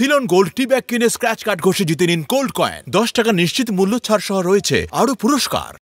Ceylon gold tea bag কিনে scratch card ঘষে জিতে নিন গোল্ড কয়েন। 10 টাকা নিশ্চিত মূল্য ছাড় সহ রয়েছে আরো পুরস্কার।